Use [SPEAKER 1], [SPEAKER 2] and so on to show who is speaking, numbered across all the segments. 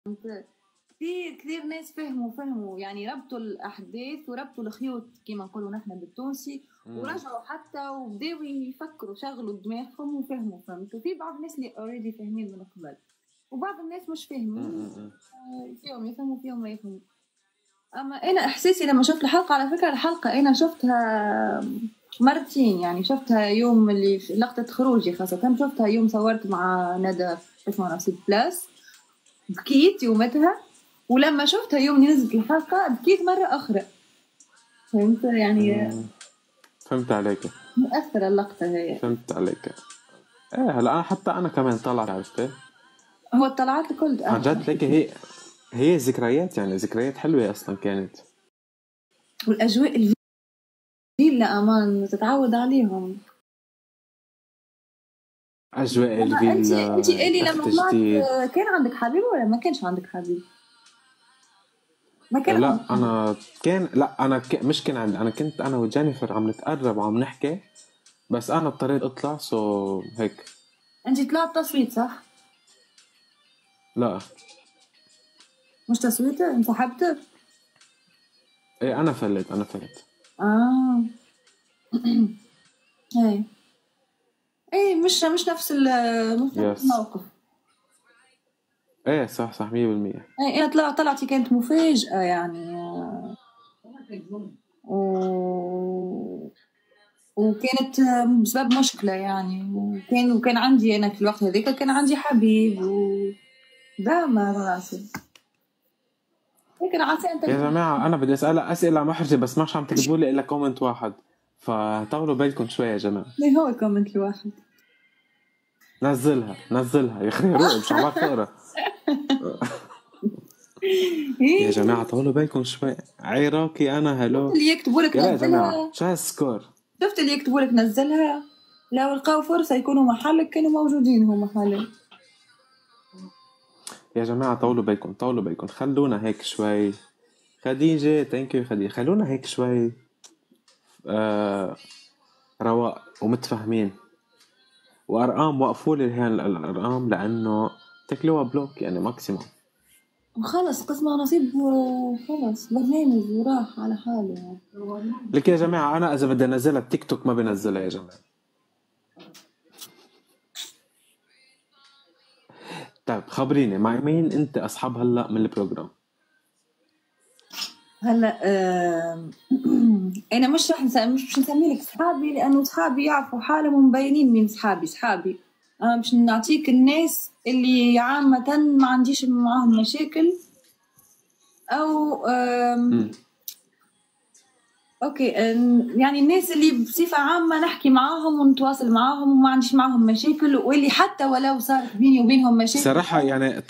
[SPEAKER 1] في كثير ناس فهموا يعني ربطوا الأحداث وربطوا الخيوط كما نقولوا نحن بالتونسي، ورجعوا حتى وبداوا يفكروا شغلوا دماغهم وفهموا. فهمتوا؟ في بعض الناس اللي اوريدي فاهمين من قبل، وبعض الناس مش فاهمين، فيهم يفهموا فيهم ما يفهموا. اما انا احساسي لما شفت الحلقه، على فكره الحلقه انا شفتها مرتين، يعني شفتها يوم اللي في لقطه خروجي، خاصه شفتها يوم صورت مع ندى اسمها نصيب بلاس، بكيت يومتها. ولما شفتها يوم نزلت الحلقه بكيت مره اخرى. فهمت يعني؟
[SPEAKER 2] فهمت عليك،
[SPEAKER 1] مؤثره اللقطه هي.
[SPEAKER 2] فهمت عليك. ايه هلا حتى انا كمان طلعت، عرفتي؟
[SPEAKER 1] هو الطلعات الكل
[SPEAKER 2] عن جد ليك هي ذكريات، يعني ذكريات حلوه اصلا كانت.
[SPEAKER 1] والاجواء الفيلا امان تتعود عليهم.
[SPEAKER 2] اجواء الفيلا.
[SPEAKER 1] انت الي لما طلعت
[SPEAKER 2] جديد.
[SPEAKER 1] كان عندك حبيب ولا ما كانش عندك حبيب؟ ما كان
[SPEAKER 2] لا
[SPEAKER 1] عندك حبيب.
[SPEAKER 2] انا كان، لا انا مش كان عندي، انا كنت انا وجينيفر عم نتقرب وعم نحكي، بس انا اضطريت اطلع هيك.
[SPEAKER 1] انت طلعت تصويت صح؟
[SPEAKER 2] لا
[SPEAKER 1] مش تصويت، انسحبت.
[SPEAKER 2] ايه انا فلت
[SPEAKER 1] اه ايه ايه، مش نفس الموقف.
[SPEAKER 2] ايه صح 100%.
[SPEAKER 1] ايه انا طلعتي كانت مفاجأة يعني. وكانت بسبب مشكلة يعني، وكان عندي أنا في الوقت هذيك كان عندي حبيب ده ما راسي. لكن عسى أنت
[SPEAKER 2] يا جماعة أنا بدي أسأل أسئلة محرجة، بس مش عم تكتبوا لي إلا كومنت واحد، فطولوا بالكم شوي يا جماعة.
[SPEAKER 1] ليه هو كومنت الواحد؟
[SPEAKER 2] نزلها يا أخي، روق مش عم بعرف أقرأ. يا جماعة طولوا بالكم شوي. عراقي أنا هلو.
[SPEAKER 1] شفت اللي يكتبوا لك
[SPEAKER 2] يا جماعة
[SPEAKER 1] نزلها؟
[SPEAKER 2] شو هالسكور؟
[SPEAKER 1] شفت اللي يكتبوا لك نزلها؟ لو لقوا فرصة يكونوا محلك كانوا موجودين هم محلك.
[SPEAKER 2] يا جماعة طولوا بالكم خلونا هيك شوي. خديجة ثانك خديجة، خلونا هيك شوي رواق ومتفاهمين، وأرقام وقفوا لي هي الأرقام لأنه تكلوها بلوك يعني ماكسيموم.
[SPEAKER 1] وخلص قسمة نصيب وخلص برنامج وراح على حاله.
[SPEAKER 2] لك يا جماعة أنا إذا بدي أنزلها بتيك توك ما بنزلها يا جماعة. طيب خبريني مع مين أنت أصحاب هلأ من البروجرام؟
[SPEAKER 1] هلا انا مش مش نسمي لك صحابي، لانه صحابي يعرفوا حالهم ومبينين مين صحابي. انا مش نعطيك الناس اللي عامة ما عنديش معاهم مشاكل، او اوكي يعني الناس اللي بصفة عامة نحكي معاهم ونتواصل معاهم وما عنديش معاهم مشاكل، واللي حتى ولو صارت بيني وبينهم مشاكل.
[SPEAKER 2] صراحة يعني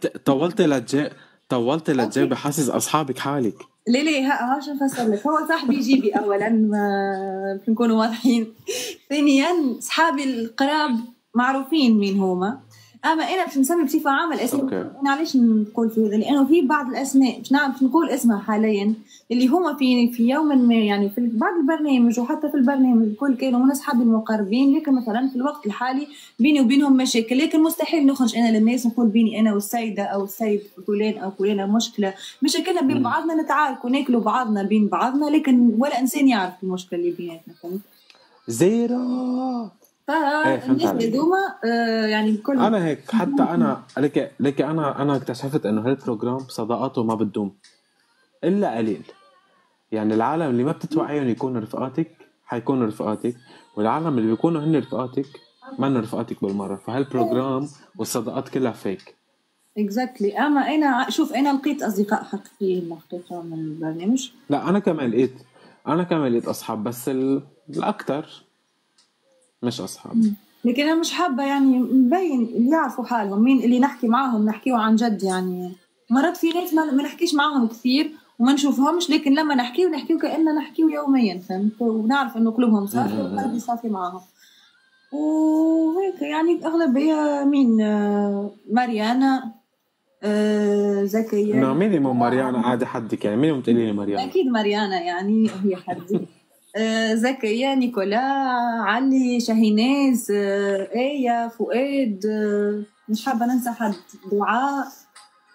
[SPEAKER 2] طولت لتجاوب بحاسس أصحابك حالك.
[SPEAKER 1] ليه هاش نفسر لك. هو صاحبي جيبي اولا، ما نكونوا واضحين. ثانيا صحابي القراب معروفين مين هما. اما انا باش نسمي بصفه عامه الاسماء. انا علاش نقول في هذا؟ لانه في بعض الاسماء باش نعرف نقول اسمها حاليا اللي هما في يوم ما يعني في بعض البرنامج وحتى في البرنامج الكل كانوا من اصحابي المقربين، لكن مثلا في الوقت الحالي بيني وبينهم مشاكل، لكن مستحيل نخرج انا للناس نقول بيني انا والسيده او السيد فلان او فلانه مشكله. مشاكلنا بين بعضنا نتعارك وناكلوا بعضنا بين بعضنا، لكن ولا انسان يعرف المشكله اللي بيناتنا. فهمت؟
[SPEAKER 2] زيرو.
[SPEAKER 1] الناس هذوما يعني الكل.
[SPEAKER 2] انا هيك حتى انا لك انا اكتشفت انه هالبروجرام صداقاته ما بتدوم الا قليل. يعني العالم اللي ما بتتوقعيهم يكونوا رفقاتك حيكونوا رفقاتك، والعالم اللي بيكونوا هن رفقاتك ما رفقاتك بالمره. فهالبروجرام والصداقات كلها فيك.
[SPEAKER 1] اكزاكتلي. اما انا شوف انا لقيت اصدقاء حقيقيين محققه من البرنامج.
[SPEAKER 2] لا انا كمان لقيت اصحاب، بس الاكثر مش اصحاب.
[SPEAKER 1] لكن انا مش حابه يعني مبين اللي يعرفوا حالهم مين اللي نحكي معاهم، نحكيوا عن جد. يعني مرات في ناس ما نحكيش معاهم كثير وما نشوفهمش، لكن لما نحكيوا كأننا نحكيوا يوميا. فهمت؟ ونعرف انه قلوبهم صافيه وقلبي صافي معاهم. وهيك يعني اغلبيه مين ماريانا زكية.
[SPEAKER 2] مينيموم ماريانا عادي حدك، يعني مينيموم تقولي لي ماريانا.
[SPEAKER 1] اكيد ماريانا يعني هي حدي. زكية، نيكولا، علي، شاهيناز، ايه، فؤاد، مش حابة ننسى حد، دعاء.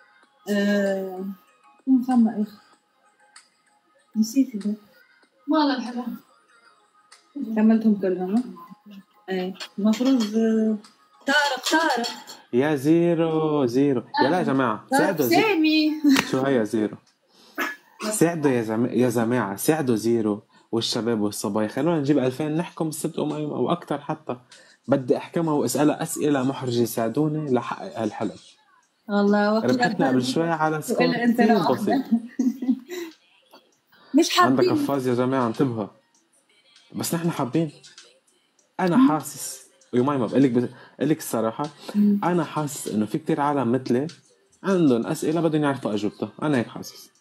[SPEAKER 1] فما إيه نسيت ده
[SPEAKER 3] ما لا الحاجة
[SPEAKER 1] كملتهم كلهم. المفروض طارق
[SPEAKER 2] يا زيرو يا لا يا جماعة ساعدوا
[SPEAKER 1] سامي
[SPEAKER 2] شو هي زيرو؟ ساعدوا يا جماعة ساعدوا زيرو والشباب والصبايا، خلونا نجيب 2000 نحكم الست أميمة أو أكتر حتى. بدي أحكمها وأسألها أسئلة محرجة يساعدوني لحقق هالحلم.
[SPEAKER 1] والله وقت
[SPEAKER 2] ربحتنا قبل شوي على سكور
[SPEAKER 1] انت
[SPEAKER 2] كتير بسيط.
[SPEAKER 1] مش حابين
[SPEAKER 2] عندك قفاز يا جماعة انتبهوا، بس نحن حابين. أنا حاسس ويوميما بقول لك الصراحة أنا حاسس إنه في كتير عالم مثلي عندهم أسئلة بدهم يعرفوا أجوبتها. أنا هيك حاسس.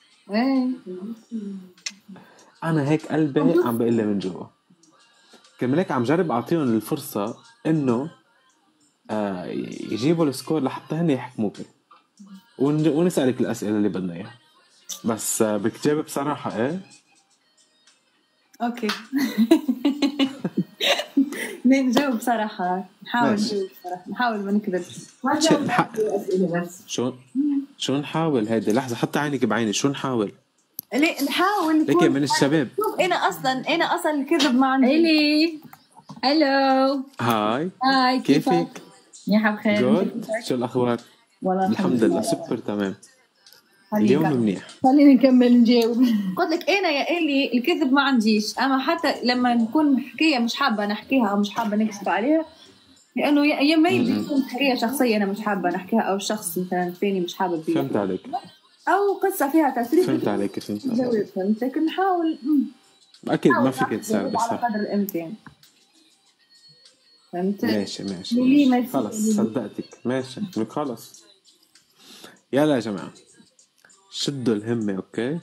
[SPEAKER 2] أنا هيك قلبي عم بقول لي من جوا. كمان هيك عم جرب أعطيهم الفرصة إنه يجيبوا السكور لحتى هن يحكموك ونسألك الأسئلة اللي بدنا إياها. بس بكتاب بصراحة إيه
[SPEAKER 1] اوكي نجاوب بصراحة. نحاول ما نكذب.
[SPEAKER 2] شو نحاول؟ هيدي لحظة حتى عينك بعيني. شو نحاول؟
[SPEAKER 1] ليه نحاول
[SPEAKER 2] لكن من الشباب
[SPEAKER 1] انا اصلا الكذب ما عندي.
[SPEAKER 3] إلي هلو
[SPEAKER 2] هاي كيفك؟
[SPEAKER 3] يا بخير.
[SPEAKER 2] شو الأخبار؟
[SPEAKER 3] والله
[SPEAKER 2] الحمد لله سوبر تمام. اليوم منيح.
[SPEAKER 3] خلينا نكمل نجاوب.
[SPEAKER 1] قلت لك انا يا إلي الكذب ما عنديش، اما حتى لما نكون حكايه مش حابه نحكيها او مش حابه نكذب عليها، لانه يا ما يجي تكون حكايه شخصيه انا مش حابه نحكيها، او شخص مثلا ثاني مش حابب فيها.
[SPEAKER 2] فهمت عليك.
[SPEAKER 1] او قصه فيها تسريب.
[SPEAKER 2] فهمت عليك.
[SPEAKER 1] فهمت. لكن نحاول
[SPEAKER 2] اكيد ما فيك تساعد بس
[SPEAKER 1] على قدر الامكان. فهمت.
[SPEAKER 2] ماشي خلص صدقتك. ماشي خلص. يلا يا جماعه شدوا الهمه. اوكي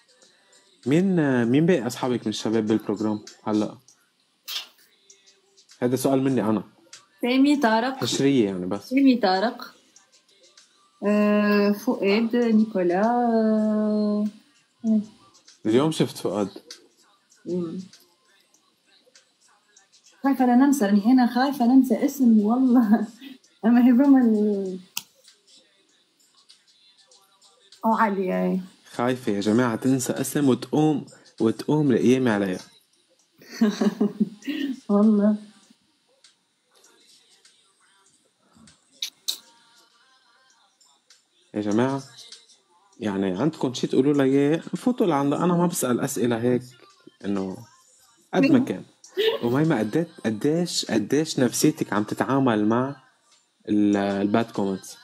[SPEAKER 2] مين باقي اصحابك من الشباب بالبروجرام هلا؟ هذا سؤال مني انا.
[SPEAKER 1] سامي طارق
[SPEAKER 2] حشريه يعني بس.
[SPEAKER 1] سامي طارق فؤاد نيكولا
[SPEAKER 2] اليوم شفت فؤاد.
[SPEAKER 1] خايفة لا ننسى، يعني أنا خايفة ننسى اسم والله. أما هذوما علي
[SPEAKER 2] خايفة يا جماعة تنسى اسم وتقوم لقيامي عليها.
[SPEAKER 1] والله
[SPEAKER 2] يا جماعة يعني عندكم شي تقولوا لي اياه فوتوا لعند انا ما بسأل اسئلة هيك انه قد ما كان. وميمة قديش نفسيتك عم تتعامل مع الباد كومنتس؟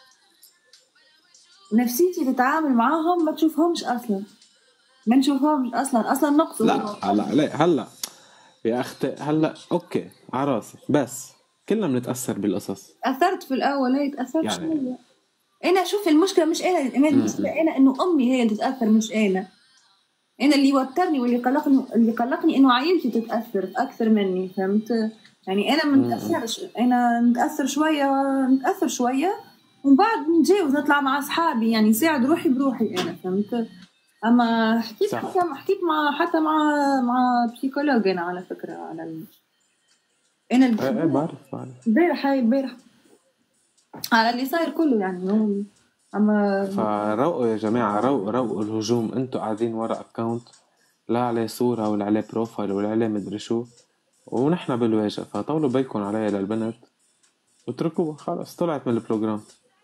[SPEAKER 1] نفسيتي تتعامل معاهم ما تشوفهمش اصلا، ما نشوفهمش اصلا نقصوا.
[SPEAKER 2] لا هلا يا اختي هلا اوكي عراسي بس كلنا بنتاثر بالقصص.
[SPEAKER 1] اثرت في الاول هي تاثرت
[SPEAKER 2] يعني
[SPEAKER 1] شويه. انا شوف المشكله مش انا المشكله انا انه امي هي اللي تتاثر مش انا اللي يوترني واللي قلقني انه عائلتي تتاثر اكثر مني. فهمت يعني انا ما نتاثرش، انا نتاثر شويه ومن بعد نتجاوز نطلع مع اصحابي يعني نساعد روحي بروحي انا. فهمت. اما حكيت حتى مع بسيكولوج انا على فكره على انا
[SPEAKER 2] بعرف
[SPEAKER 1] البارح على اللي صاير كله يعني. اما
[SPEAKER 2] فروقوا يا جماعه روقوا الهجوم. انتوا قاعدين ورا اكاونت لا عليه صوره ولا عليه بروفايل ولا عليه مدري شو، ونحن بالواجهه. فطولوا بالكم عليها للبنت واتركوها خلص. طلعت من البروجرام.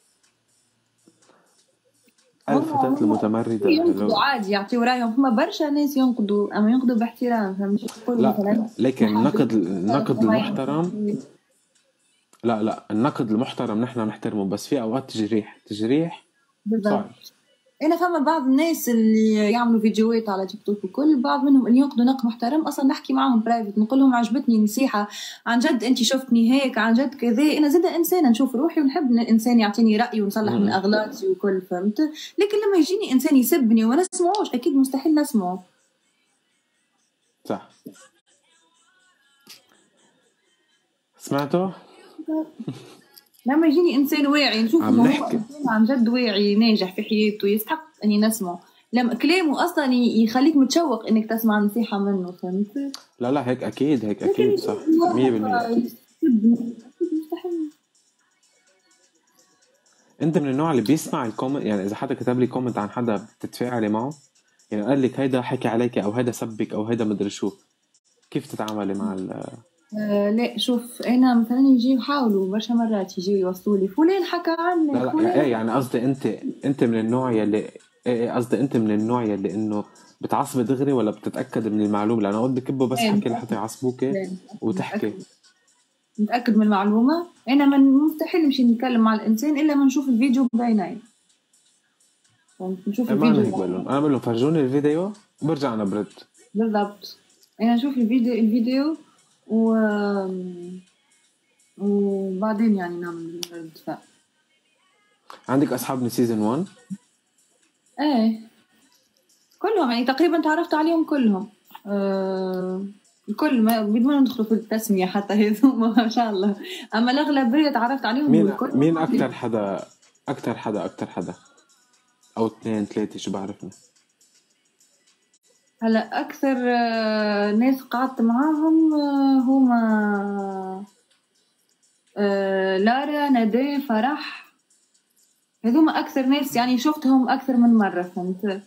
[SPEAKER 2] الفتاة المتمردة
[SPEAKER 1] ينقدوا عادي يعطيوا رأيهم. هما برشا ناس ينقدوا أما ينقدوا باحترام. فمش
[SPEAKER 2] لا لكن النقد المحترم لا النقد المحترم نحن نحترمه، بس في أوقات تجريح صعب.
[SPEAKER 1] أنا فما بعض الناس اللي يعملوا فيديوهات على تيك توك وكل بعض منهم اللي ينقدوا نقد محترم أصلا نحكي معهم برايفت نقول لهم عجبتني نصيحة عن جد أنت شفتني هيك عن جد كذا. أنا زادة إنسانة نشوف روحي ونحب الإنسان يعطيني رأي ونصلح من أغلاطي وكل. فهمت. لكن لما يجيني إنسان يسبني وما نسمعوش أكيد مستحيل نسمعه.
[SPEAKER 2] صح. سمعته؟
[SPEAKER 1] لما يجيني إنسان واعي نشوف عن جد واعي ناجح في حياته يستحق أني نسمعه. لما كلامه أصلا يخليك متشوق إنك تسمع نصيحة منه. فهمت؟
[SPEAKER 2] لا هيك أكيد صح 100%. انت من النوع اللي بيسمع الكومنت؟ يعني اذا حدا كتب لي كومنت عن حدا بتتفاعلي معه؟ يعني قال لك هيدا حكي عليك او هيدا سبك او هيدا مدري شو، كيف تتعاملي مع
[SPEAKER 1] لا شوف، انا مثلا يجي يحاولوا برشا مرات يجوا يوصلوا لي فلان حكى عنك
[SPEAKER 2] لا
[SPEAKER 1] فلان.
[SPEAKER 2] ايه يعني قصدي انت من النوع يلي قصدي انت من النوع يلي انه بتعصبي دغري ولا بتتاكد من المعلومه؟ لانه اوقات بكبوا بس
[SPEAKER 1] لا،
[SPEAKER 2] حكي لحتى يعصبوكي
[SPEAKER 1] لا،
[SPEAKER 2] وتحكي.
[SPEAKER 1] متأكد من المعلومة. أنا من مستحيل نمشي نتكلم مع الإنسان إلا ما نشوف الفيديو بعيني. نشوف
[SPEAKER 2] ما انا هيك
[SPEAKER 1] الفيديو
[SPEAKER 2] بقول لهم، انا بقول لهم فرجوني الفيديو وبرجع انا برد.
[SPEAKER 1] بالضبط. أنا أشوف الفيديو وبعدين يعني نعمل رد فعل.
[SPEAKER 2] عندك اصحاب من سيزون 1؟
[SPEAKER 1] إيه كلهم، يعني تقريبا تعرفت عليهم كلهم. الكل ما بدون ندخل في التسمية حتى هذوما ما شاء الله، أما الأغلبية تعرفت عليهم.
[SPEAKER 2] مين أكتر حدا أو 2 3 شو بعرفنا؟
[SPEAKER 1] هلا أكثر ناس قعدت معاهم هما لارا، ندى، فرح. هذوما أكثر ناس يعني شفتهم أكثر من مرة، فهمت؟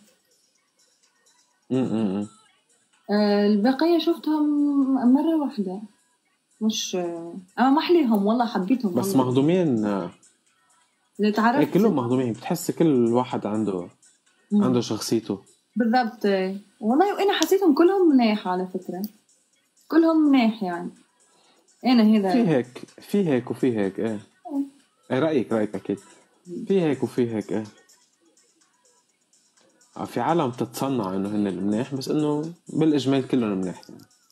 [SPEAKER 1] البقية شفتهم مرة واحدة، مش أما محليهم والله، حبيتهم
[SPEAKER 2] بس
[SPEAKER 1] والله.
[SPEAKER 2] مهضومين.
[SPEAKER 1] اللي تعرفت
[SPEAKER 2] كلهم مهضومين، بتحس كل واحد عنده شخصيته.
[SPEAKER 1] بالضبط. والله وأنا حسيتهم كلهم مناح على فكرة، كلهم مناح يعني. أنا هذا
[SPEAKER 2] في هيك وفي هيك. ايه رأيك أكيد. في هيك وفي هيك. ايه في عالم تتصنع إنه هن المناح، بس إنه بالإجمال كلهم مناح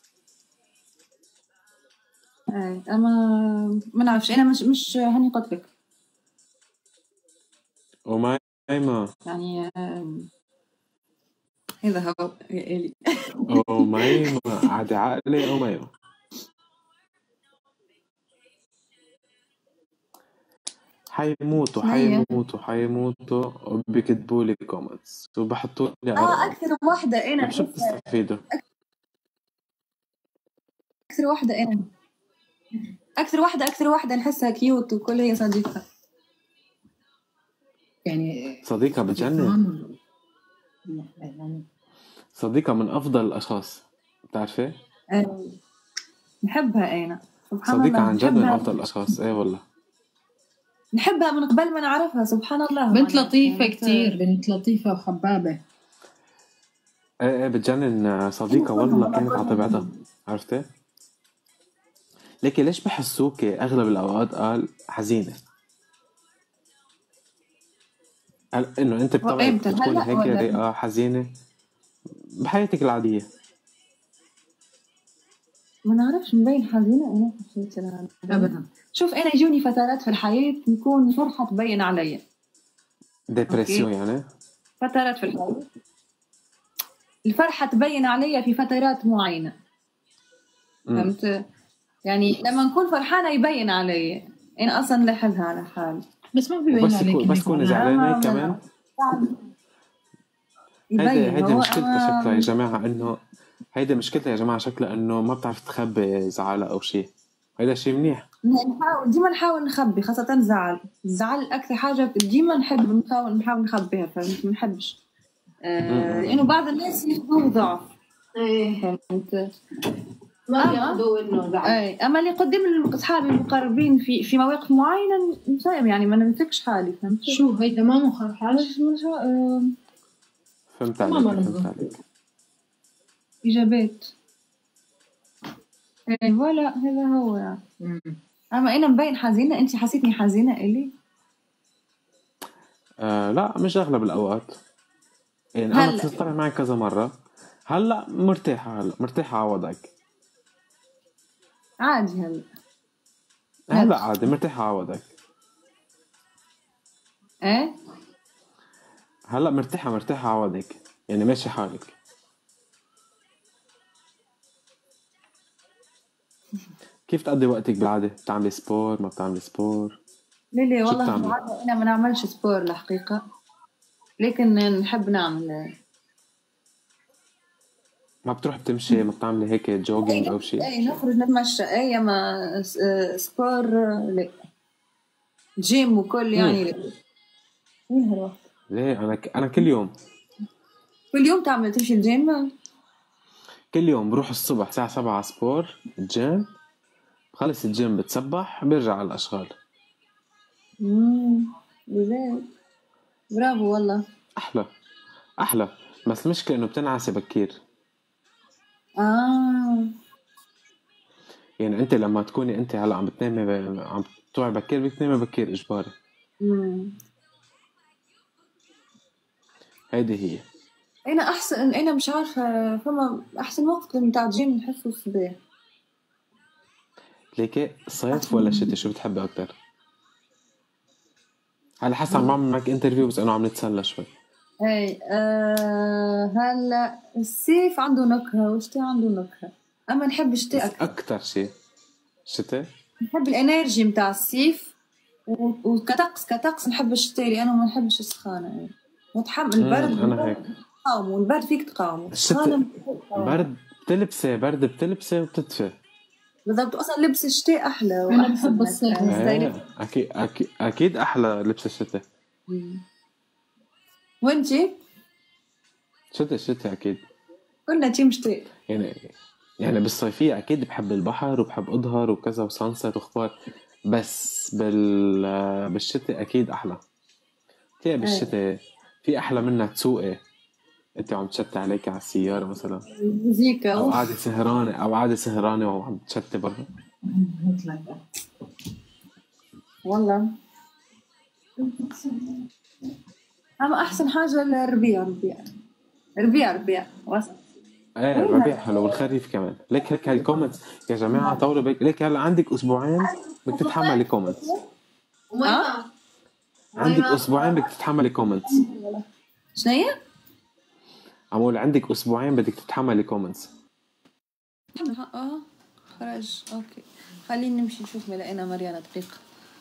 [SPEAKER 1] يعني. أما ما نعرفش، أنا مش هني قلت لك
[SPEAKER 2] وما
[SPEAKER 1] يعني. هذا هو يا إلي.
[SPEAKER 2] وما عادي عقلي وما حيموتوا وبيكتبوا لي كومنتس وبحطوا لي آراء.
[SPEAKER 1] أكثر واحدة أنا
[SPEAKER 2] شو بتستفيدوا؟
[SPEAKER 1] أكثر واحدة نحسها كيوت وكل هي صديقة.
[SPEAKER 3] يعني
[SPEAKER 2] صديقة بتجنن. صديقة من أفضل الأشخاص، بتعرفي؟
[SPEAKER 1] نحبها أنا سبحان
[SPEAKER 2] صديقة
[SPEAKER 1] الله.
[SPEAKER 2] عن جد من أفضل الأشخاص. إيه والله
[SPEAKER 1] نحبها من قبل ما نعرفها، سبحان الله.
[SPEAKER 3] بنت لطيفة كتير، بنت لطيفة وحبابة.
[SPEAKER 2] إيه بتجنن. صديقة والله كانت على طبيعتها، عرفتي؟ لكن ليش بحسوك أغلب الأوقات قال حزينة؟ إنه أنت بطبعك بتكوني هيك رئة حزينة بحياتك العادية؟
[SPEAKER 1] ما نعرفش مبين حزينة أنا حسيت
[SPEAKER 3] أبدا.
[SPEAKER 1] شوف أنا يجوني فترات في الحياة يكون فرحة تبين عليا.
[SPEAKER 2] ديبرسيون يعني؟
[SPEAKER 1] فترات في الحياة الفرحة تبين عليا في فترات معينة. فهمت؟ يعني لما نكون فرحانة يبين عليا، أنا أصلا لاحظها على حالي.
[SPEAKER 3] بس ما بيبين عليك
[SPEAKER 2] بس كوني زعلانة كمان. هيدا مشكلتها شكلها يا جماعة، إنه هيدا مشكلتها يا جماعة شكلها إنه ما بتعرف تخبي زعلها أو شيء. هيدا شيء منيح.
[SPEAKER 1] ديما نحاول نخبي، خاصة الزعل أكثر حاجة ديما نحاول نخبيها. فهمت؟ ما نحبش لأنه بعض الناس ياخذوه ضعف. فهمت؟
[SPEAKER 3] ما بياخذوه إنه ضعف.
[SPEAKER 1] أما اللي قدام أصحابي المقربين في مواقف معينة مساهم، يعني ما نمسكش حالي. فهمت؟
[SPEAKER 3] شو هي تمام وخر حالك؟
[SPEAKER 2] فهمت عليك.
[SPEAKER 1] إجابات. ولا هذا هو يعني. أما أنا مبين حزينة. أنت حسيتني حزينة إلي؟
[SPEAKER 2] لا مش أغلب الأوقات يعني. أنا تطلع معي كذا مرة. هلأ مرتاحة على وضعك
[SPEAKER 1] عادي.
[SPEAKER 2] هلأ عادي مرتاحة على وضعك.
[SPEAKER 1] إيه
[SPEAKER 2] هلأ مرتاحة على وضعك، يعني ماشي حالك. كيف تقضي وقتك بالعادة؟ بتعملي سبور ما بتعملي سبور؟
[SPEAKER 1] ليه والله بالعادة أنا ما نعملش سبور الحقيقة، لكن نحب نعمل.
[SPEAKER 2] ما بتروح بتمشي؟ ما بتعملي هيك جوجينج أو شيء؟
[SPEAKER 1] أي نخرج نتمشى. أي ما سبور لا. جيم وكل يعني لا. وين هالوقت؟
[SPEAKER 2] ليه انا كل يوم
[SPEAKER 1] كل يوم تعمل تمشي الجيم؟
[SPEAKER 2] كل يوم بروح الصبح الساعة 7 على سبور الجيم، بخلص الجيم بتسبح برجع على الأشغال.
[SPEAKER 1] لذيذ، برافو والله.
[SPEAKER 2] أحلى بس المشكلة إنه بتنعسي بكير. يعني أنت لما تكوني أنت هلا عم بتنامي عم توعي بكير بتنامي بكير إجباري. هيدي هي.
[SPEAKER 1] أنا أحسن، أنا مش عارفة فما أحسن وقت متاع الجيم نحسه الصباح.
[SPEAKER 2] ليكي صيف ولا شتاء شو بتحبي أكتر؟ على حسب عم بعمل معك انترفيو بس أنا عم نتسلى شوي.
[SPEAKER 1] اي هلا الصيف عنده نكهة والشتاء عنده نكهة، أما نحب الشتاء أكثر.
[SPEAKER 2] أكتر شيء شتاء.
[SPEAKER 1] نحب الانرجي متاع الصيف كطقس نحب الشتاء لأنه ما نحبش السخانة. يعني نتحمل البرد.
[SPEAKER 2] أنا هيك.
[SPEAKER 1] تقاومه البرد فيك تقاومه.
[SPEAKER 2] الشتاء برد بتلبسي وبتدفي.
[SPEAKER 1] بالضبط، أصلا لبس الشتاء أحلى.
[SPEAKER 3] أنا بحب الصيف.
[SPEAKER 2] أكيد أحلى لبس الشتاء.
[SPEAKER 1] وانتي؟
[SPEAKER 2] شتاء أكيد.
[SPEAKER 1] كلنا تيم شتاء.
[SPEAKER 2] يعني بالصيفية أكيد بحب البحر وبحب أظهر وكذا وسانسات وأخبار، بس بالشتاء أكيد أحلى. تلاقي بالشتاء في أحلى منها تسوقي أنت عم تشتي عليك على السيارة مثلا،
[SPEAKER 1] مزيكا
[SPEAKER 2] أو قاعدة سهرانة وعم تشتي برا.
[SPEAKER 1] والله أما أحسن حاجة الربيع وسط.
[SPEAKER 2] ايه الربيع حلو والخريف كمان. ليك هالكومنتس يا جماعة طوروا بك. ليك هلا عندك أسبوعين بدك تتحملي كومنتس. عندك أسبوعين بدك تتحملي كومنتس.
[SPEAKER 1] شنو هي؟
[SPEAKER 2] عمول عندك أسبوعين بدك تتحملي كومنتس.
[SPEAKER 1] خرج. أوكي خلينا نمشي نشوف ما لقينا مريانة دقيقة.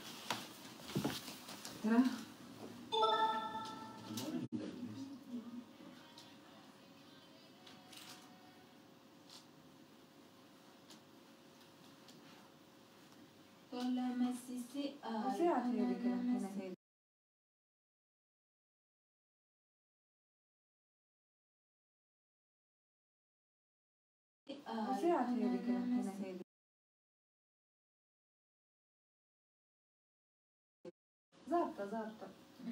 [SPEAKER 1] زارطة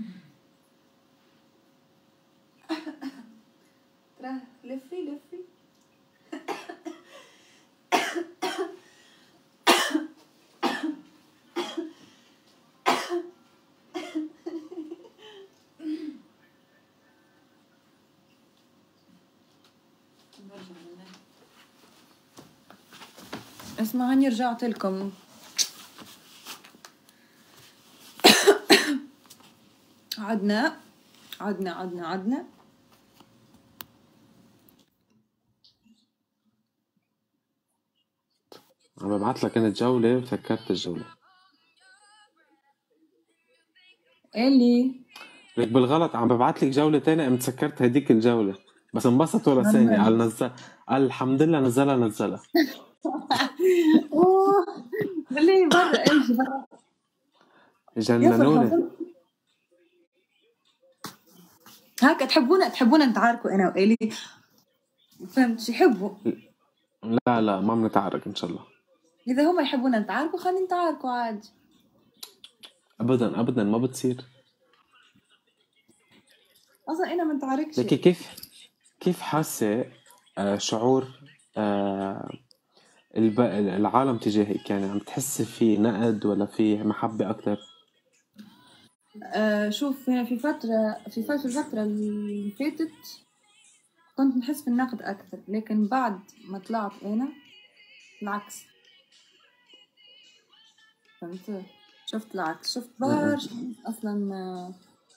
[SPEAKER 1] ترى لفي اسمعوني رجعت لكم. عدنا
[SPEAKER 2] عم ببعث لك أنا جولة وسكرت الجولة.
[SPEAKER 1] اللي
[SPEAKER 2] لك بالغلط عم ببعث لك جولة تانية قمت سكرت هديك الجولة بس انبسط ولا ثانية. قال الحمد لله نزلها.
[SPEAKER 1] بالله برا ايش برا
[SPEAKER 2] جننوني.
[SPEAKER 1] هكا تحبونا نتعاركوا انا وإلي، فهمت؟ يحبوا.
[SPEAKER 2] لا ما بنتعارك ان شاء الله.
[SPEAKER 1] اذا هم يحبونا نتعاركوا خلينا نتعاركوا عادي.
[SPEAKER 2] ابدا ما بتصير.
[SPEAKER 1] اصلا انا ما نتعاركش.
[SPEAKER 2] لكن كيف حاسه شعور العالم تجاهك؟ يعني عم تحس في نقد ولا في محبة أكتر؟
[SPEAKER 1] شوف في الفترة اللي فاتت كنت نحس في النقد أكثر، لكن بعد ما طلعت أنا العكس. فهمت؟ شفت العكس، شفت برشا أصلا.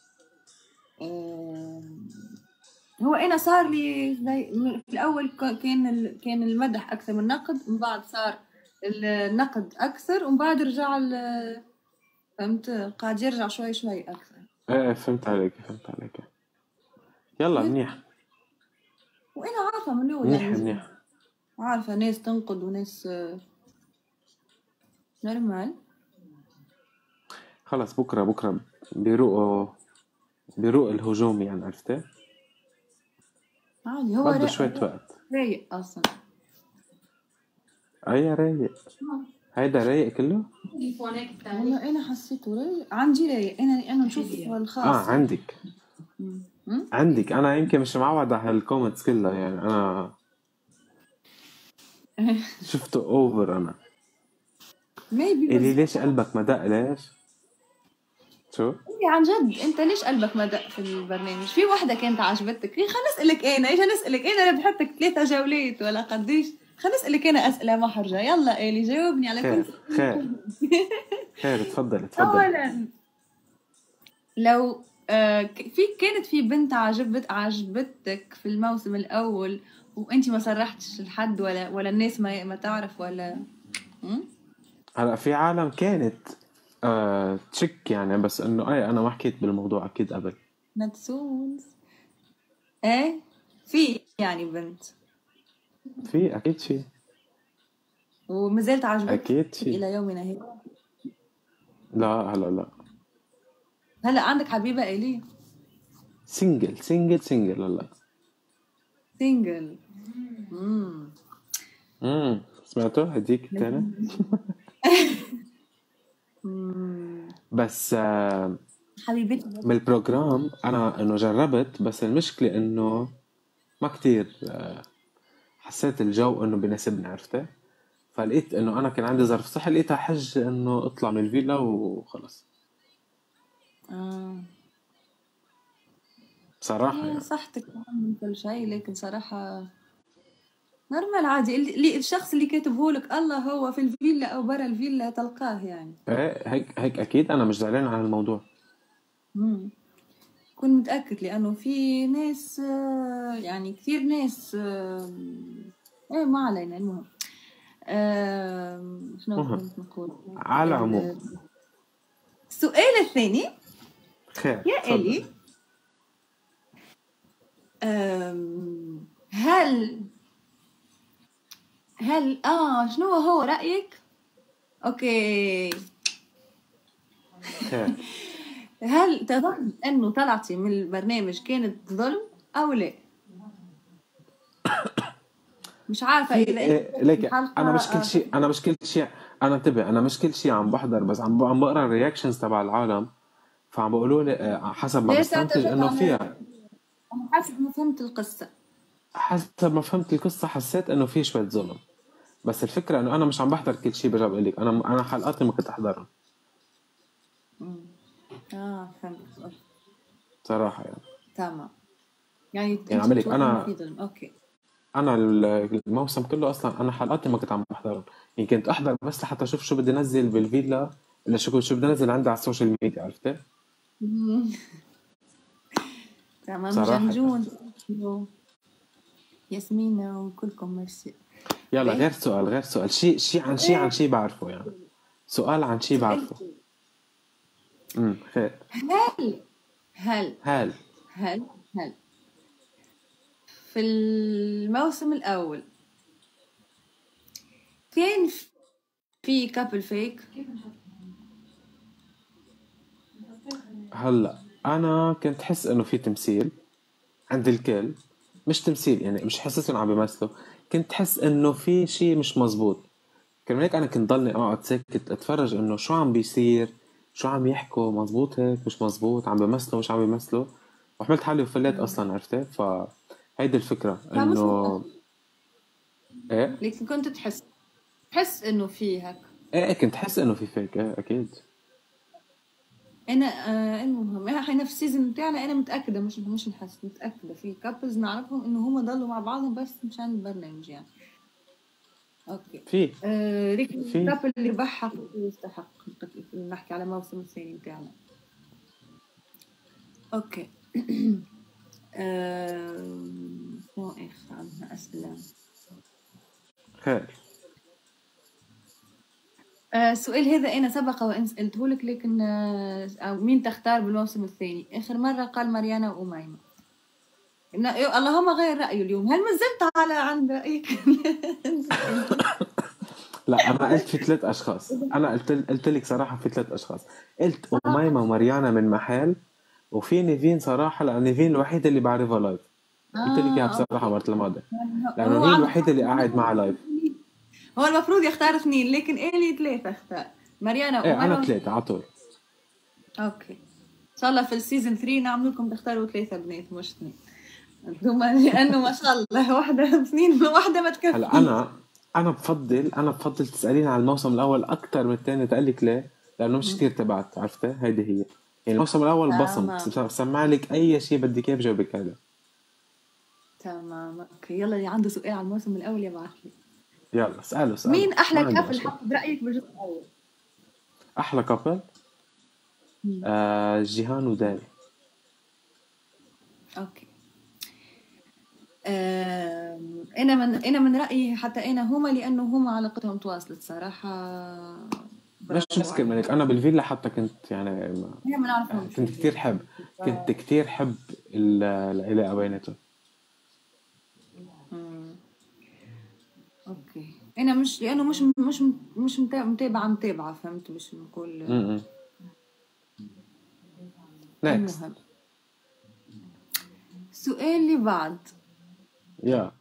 [SPEAKER 1] هو أنا صار لي في الأول كان المدح أكثر من النقد، ومن بعد صار النقد أكثر، ومن بعد رجع فهمت؟ قاعد يرجع شوي أكثر.
[SPEAKER 2] فهمت عليك. يلا منيح.
[SPEAKER 1] وأنا عارفة من الأول
[SPEAKER 2] منيح.
[SPEAKER 1] عارفة ناس تنقد وناس نورمال.
[SPEAKER 2] خلاص بكرة بيروقوا بيروق الهجوم يعني، عرفتي؟
[SPEAKER 1] عادي، هو
[SPEAKER 2] بده شوية وقت.
[SPEAKER 1] رايق اصلا.
[SPEAKER 2] أي رايق، هيدا رايق كله.
[SPEAKER 1] والله انا حسيته رايق، عندي رايق انا نشوف الخاص.
[SPEAKER 2] عندك عندك أنا يمكن مش معود على هالكومنتس كلها يعني. أنا شفته أوفر. أنا إلي ليش قلبك ما دق؟ ليش؟ شو؟
[SPEAKER 1] عن جد انت ليش قلبك ما دق في البرنامج؟ في واحدة كانت عجبتك، خلينا نسألك انا، ايش نسألك انا؟ بحطك 3 جولات ولا قديش؟ خلينا نسألك انا أسئلة محرجة. يلا إيلي جاوبني على كل
[SPEAKER 2] خير خير تفضل.
[SPEAKER 1] أولا لو كانت في بنت عجبتك في الموسم الأول وانت ما صرحتش لحد ولا الناس ما تعرف ولا
[SPEAKER 2] هلا في عالم كانت تشك يعني، بس انه انا ما حكيت بالموضوع اكيد قبل.
[SPEAKER 1] نتسونز ايه في يعني بنت،
[SPEAKER 2] في اكيد في،
[SPEAKER 1] ومازالت عجبتك
[SPEAKER 2] اكيد في
[SPEAKER 1] الى يومنا هذا؟
[SPEAKER 2] لا لا
[SPEAKER 1] هلا عندك حبيبه إيلي؟
[SPEAKER 2] سينجل هلا
[SPEAKER 1] سينجل.
[SPEAKER 2] سمعتوا هديك الثاني؟ بس
[SPEAKER 1] حبيبتي
[SPEAKER 2] بالبروجرام انا انه جربت، بس المشكله انه ما كتير حسيت الجو انه بيناسبني، عرفته؟ فلقيت انه انا كان عندي ظرف صحي، لقيتها حج انه اطلع من الفيلا وخلص. بصراحه يعني
[SPEAKER 1] صحتك من كل شيء، لكن صراحه نورمال عادي. اللي الشخص اللي كاتبه لك الله هو في الفيلا او برا الفيلا تلقاه يعني.
[SPEAKER 2] هيك اكيد انا مش زعلان عن الموضوع.
[SPEAKER 1] كن متاكد، لانه في ناس يعني كثير ناس ما علينا. المهم شنو كنت نقول
[SPEAKER 2] على العموم؟
[SPEAKER 1] السؤال الثاني
[SPEAKER 2] خير
[SPEAKER 1] يا إيلي، هل شنو هو رأيك؟ اوكي
[SPEAKER 2] خير.
[SPEAKER 1] هل تظن انه طلعتي من البرنامج كانت ظلم او لا؟ مش عارفه اذا
[SPEAKER 2] ليك انا مش كل شيء انا انتبه، انا مش كل شيء عم بحضر، بس عم بقرا الرياكشنز تبع العالم، فعم بيقولوا لي حسب ما بستنتج انه فيها.
[SPEAKER 1] انا حسب ما فهمت القصه حسيت انه في شويه ظلم، بس الفكره انه انا مش عم بحضر كل شيء. برجع بقول لك انا حلقاتي ما كنت احضرهم. فهمت
[SPEAKER 2] صراحه يعني.
[SPEAKER 1] تمام. يعني
[SPEAKER 2] عملك
[SPEAKER 1] اوكي.
[SPEAKER 2] انا الموسم كله اصلا انا حلقاتي ما كنت عم بحضرهم، يعني كنت احضر بس لحتى اشوف شو بدي انزل بالفيلا، ولا شو بدي انزل عندي على السوشيال ميديا، عرفتي؟
[SPEAKER 1] تمام. جنجون ياسمين وكلكم ميرسي.
[SPEAKER 2] يلا غير سؤال عن شيء بعرفه يعني. سؤال عن شيء بعرفه. خير.
[SPEAKER 1] هل في الموسم الأول كان في كابل فيك؟
[SPEAKER 2] هلا أنا كنت حس إنه في تمثيل عند الكل، مش تمثيل يعني، مش حسس إنه عم بيمثلوا، كنت حس إنه في شيء مش مزبوط. كمان هيك أنا كنت ضلني أقعد ساكت أتفرج إنه شو عم بيصير، شو عم يحكوا، مزبوط هيك مش مزبوط، عم بيمثلوا مش عم بيمثلوا. وحملت حالي وفليت أصلا، عرفتي؟ فهيدي الفكرة إنه إيه،
[SPEAKER 1] لكن كنت تحس إنه في هيك.
[SPEAKER 2] إيه كنت حس إنه في فيك. إيه أكيد.
[SPEAKER 1] أنا المهم إحنا في السيزون بتاعنا أنا متأكدة، مش نحس، متأكدة في كابلز نعرفهم إنه هم ضلوا مع بعضهم بس مشان البرنامج يعني. اوكي.
[SPEAKER 2] في
[SPEAKER 1] ليك الكابل اللي بحق يستحق نحكي على موسم الثاني بتاعنا. اوكي. شو اخر عندنا اسئله؟
[SPEAKER 2] خير.
[SPEAKER 1] السؤال هذا انا سبق وان سالته لك، لكن مين تختار بالموسم الثاني؟ اخر مره قال ماريانا وأميمة. اللهم غير رايه اليوم. هل ما زلت على عند رايك؟
[SPEAKER 2] لا انا قلت في 3 اشخاص. انا قلت لك صراحه في 3 اشخاص. قلت أميمة وماريانا من محل، وفي نيفين صراحة، لأن نيفين الوحيدة اللي بعرفها لايف. قلت لك إياها بصراحة مرة الماضية، لأنه
[SPEAKER 1] هو
[SPEAKER 2] هي
[SPEAKER 1] عنده
[SPEAKER 2] الوحيدة اللي قاعد معها لايف.
[SPEAKER 1] هو المفروض يختار 2 لكن إلي 3 اختار مريانا
[SPEAKER 2] إيه أنا
[SPEAKER 1] ومروة.
[SPEAKER 2] 3 على طول.
[SPEAKER 1] اوكي ان شاء الله في السيزون 3 نعمل لكم تختاروا 3 بنات مش 2 انتم، لانه ما شاء الله واحده 2 واحده ما تكفي.
[SPEAKER 2] هلا أنا بفضل تسألين على الموسم الأول أكتر من الثاني. تقول لك ليه؟ لأنه مش كتير تبعت، عرفتها؟ هيدي هي يعني الموسم الأول بصم،
[SPEAKER 1] تمام
[SPEAKER 2] سمع لك أي شيء بدك إياه بجاوبك عليه.
[SPEAKER 1] تمام اوكي يلا، اللي عنده سؤال على الموسم الاول يبعث لي.
[SPEAKER 2] يلا اسألوا
[SPEAKER 1] مين
[SPEAKER 2] ما
[SPEAKER 1] احلى
[SPEAKER 2] عندي
[SPEAKER 1] كابل
[SPEAKER 2] مشكلة.
[SPEAKER 1] حط برايك بالجزء الاول؟
[SPEAKER 2] أحلى كابل جيهان وداني.
[SPEAKER 1] اوكي انا من رايي حتى انا هما، لانه هما علاقتهم تواصلت صراحه.
[SPEAKER 2] مش مسكر منك، أنا بالفيلا حتى كنت يعني
[SPEAKER 1] هي ما نعرفهم
[SPEAKER 2] كنت كتير حب العلاقة بيناتهم.
[SPEAKER 1] اوكي انا مش، لانه مش متابعه فهمت، مش من كل.
[SPEAKER 2] نيكست.
[SPEAKER 1] المهم السؤال اللي بعد.
[SPEAKER 2] يا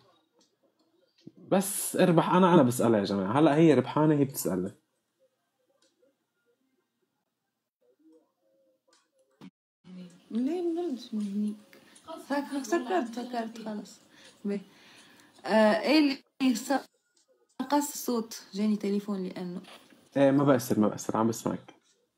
[SPEAKER 2] بس اربح انا بسألها يا جماعة. هلا هي ربحانة، هي بتسألها.
[SPEAKER 1] ليه بنردش من هنيك؟ سكرت خلاص. ايه اللي قص الصوت؟ جاني تليفون لانه
[SPEAKER 2] ايه ما بأثر عم بسمعك.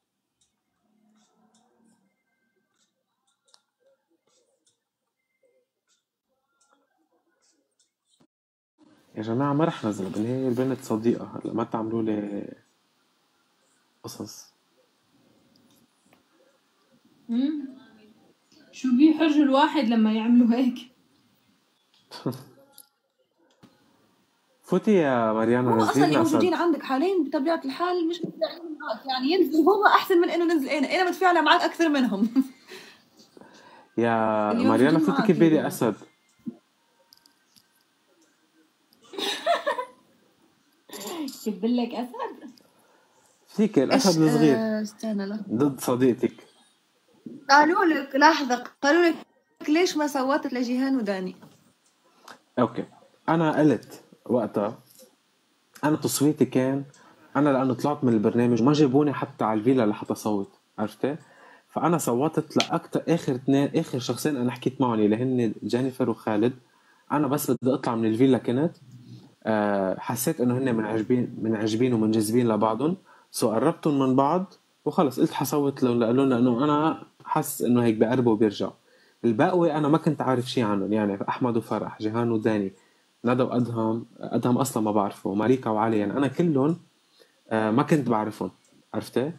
[SPEAKER 2] يا جماعة ما رح نزل هي البنت صديقة. هلا ما تعملوا لي قصص.
[SPEAKER 3] شو بيحرجوا الواحد لما يعملوا هيك؟
[SPEAKER 2] فوتي يا مريانا،
[SPEAKER 1] هم اصلا
[SPEAKER 2] نزلي
[SPEAKER 1] اللي
[SPEAKER 2] لنا
[SPEAKER 1] موجودين
[SPEAKER 2] أسد.
[SPEAKER 1] عندك حاليا بطبيعه الحال مش متفاعلين معك، يعني ينزل هم احسن من انه ننزل انا متفاعله معك اكثر منهم.
[SPEAKER 2] يا
[SPEAKER 1] اللي
[SPEAKER 2] مريانا
[SPEAKER 1] موجودين
[SPEAKER 2] فوتي
[SPEAKER 1] معك
[SPEAKER 2] كبيري
[SPEAKER 1] يقولوا.
[SPEAKER 2] أسد.
[SPEAKER 3] كبلك اسد.
[SPEAKER 2] فيك
[SPEAKER 1] ايش
[SPEAKER 2] الأسد الصغير
[SPEAKER 1] استنى لا
[SPEAKER 2] ضد صديقتك.
[SPEAKER 1] قالوا لك لحظه، قالوا لك ليش ما صوتت لجيهان وداني؟
[SPEAKER 2] اوكي انا قلت وقتها، انا تصويتي كان انا لانه طلعت من البرنامج ما جابوني حتى على الفيلا لحتى صوت، عرفتي؟ فانا صوتت لاكثر اخر شخصين انا حكيت معهم اللي هن جينيفر وخالد. انا بس بدي اطلع من الفيلا كنت حسيت انه هن منعجبين ومنجذبين لبعضهم، قربتهم من بعض وخلص قلت حصوت لهم لانه انا حس انه هيك بقربوا وبيرجعوا. الباقي انا ما كنت عارف شيء عنهم، يعني احمد وفرح، جيهان وداني، ندى وادهم اصلا ما بعرفه، ماريكا وعلي، يعني انا كلهم ما كنت بعرفهم، عرفتي؟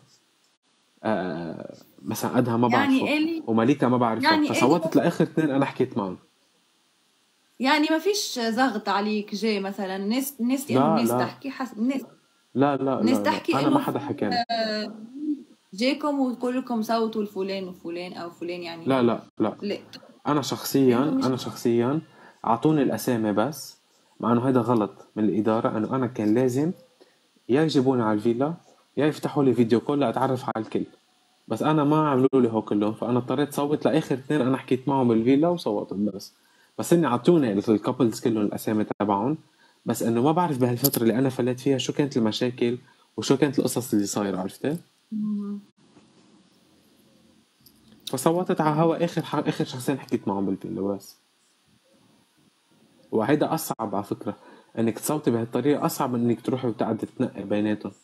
[SPEAKER 2] مثلا ادهم ما بعرفه
[SPEAKER 1] يعني إلي
[SPEAKER 2] وماليكا ما بعرفها،
[SPEAKER 1] يعني
[SPEAKER 2] فصوتت لاخر اثنين انا حكيت معهم.
[SPEAKER 1] يعني ما فيش ضغط عليك جاي مثلا ناس لانه
[SPEAKER 2] لا
[SPEAKER 1] الناس
[SPEAKER 2] لا
[SPEAKER 1] تحكي حسب الناس،
[SPEAKER 2] لا لا
[SPEAKER 1] الناس
[SPEAKER 2] لا, لا.
[SPEAKER 1] تحكي
[SPEAKER 2] انا ما
[SPEAKER 1] انه
[SPEAKER 2] حدا حكاني.
[SPEAKER 1] جاكم وكلكم صوتوا الفلان وفلان او فلان يعني.
[SPEAKER 2] لا لا لا
[SPEAKER 1] لا
[SPEAKER 2] انا شخصيا اعطوني الاسامي بس، مع انه هذا غلط من الاداره، انه انا كان لازم يا يجيبوني على الفيلا يا يفتحوا لي فيديو كول لاتعرف على الكل، بس انا ما عملوا لي هو كلهم، فانا اضطريت صوت لاخر اثنين انا حكيت معهم بالفيلا وصوتت بس اني اعطوني الكابلز كلهم الاسامي تبعهم، بس انه ما بعرف بهالفتره اللي انا فلت فيها شو كانت المشاكل وشو كانت القصص اللي صايره، عرفتي؟ فصوتت على هوا اخر شخصين حكيت معهم بالفيلا بس. وهيدا اصعب على فكره، انك تصوتي بهالطريقه اصعب من انك تروحي وتقعدي تنقي بيناتهم.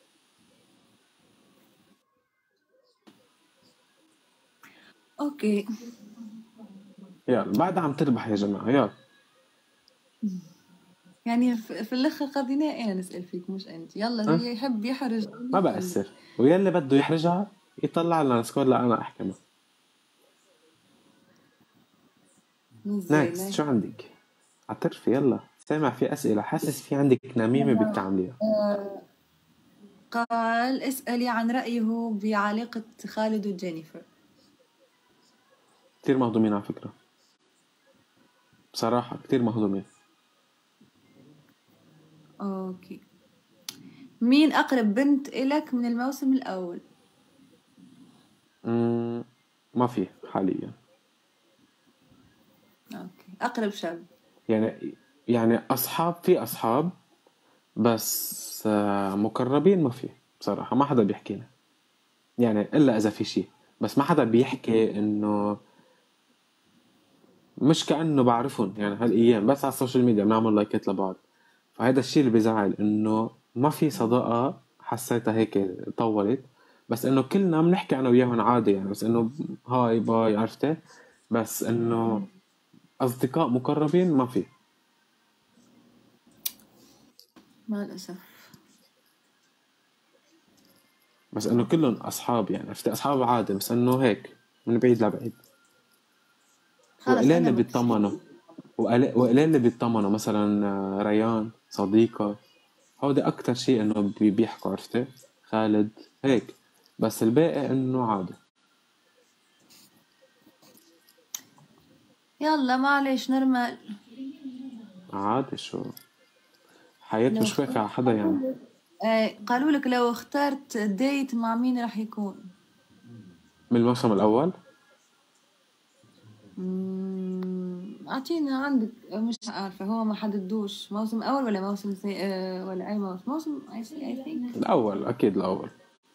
[SPEAKER 1] اوكي
[SPEAKER 2] يلا بعد عم تربح يا جماعه. يلا
[SPEAKER 1] يعني في الاخر قضينا انا نسال فيك مش انت. يلا اللي يحب يحرج
[SPEAKER 2] ما بأثر، ويلي بده يحرجها يطلع لنا سكور لا انا احكمه. ناكست شو عندك؟ اعترفي يلا، سامع في اسئله، حاسس في عندك نميمه بدك تعمليها.
[SPEAKER 1] قال اسالي عن رايه بعلاقه خالد وجينيفر.
[SPEAKER 2] كتير مهضومين على فكره، بصراحه كتير مهضومين.
[SPEAKER 1] اوكي مين اقرب بنت إلك من الموسم الاول؟
[SPEAKER 2] ما في حاليا.
[SPEAKER 1] اوكي، اقرب شاب.
[SPEAKER 2] يعني اصحاب، في اصحاب بس مقربين ما في بصراحة. ما حدا بيحكينا يعني الا اذا في شيء، بس ما حدا بيحكي انه مش كأنه بعرفهم. يعني هالايام بس على السوشيال ميديا بنعمل لايكات لبعض، فهذا الشيء اللي بيزعل، انه ما في صداقة. حسيتها هيك طولت، بس انه كلنا بنحكي انا وياهم عادي يعني، بس انه هاي باي عرفته، بس انه اصدقاء مقربين ما في.
[SPEAKER 1] مع الاسف.
[SPEAKER 2] بس انه كلهم اصحاب يعني، عرفت، اصحاب عادي، بس انه هيك من بعيد لبعيد.
[SPEAKER 1] خلص
[SPEAKER 2] وقليل
[SPEAKER 1] انا
[SPEAKER 2] اللي
[SPEAKER 1] بكفي.
[SPEAKER 2] بيطمنوا، وقليل اللي بيطمنوا. مثلا ريان صديقة، هودي اكتر شيء انه بيحكوا، عرفته، خالد هيك. بس الباقي انه عادي.
[SPEAKER 1] يلا معلش نرمل.
[SPEAKER 2] عادي شو، حياة
[SPEAKER 1] لو
[SPEAKER 2] مش واقع على حدا يعني.
[SPEAKER 1] قالوا لك لو اخترت ديت مع مين راح يكون؟
[SPEAKER 2] من الموسم الاول
[SPEAKER 1] اعطينا عندك، مش عارفه، هو ما حددوش موسم اول ولا موسم ولا اي موسم اي ثينك
[SPEAKER 2] الاول، اكيد الاول.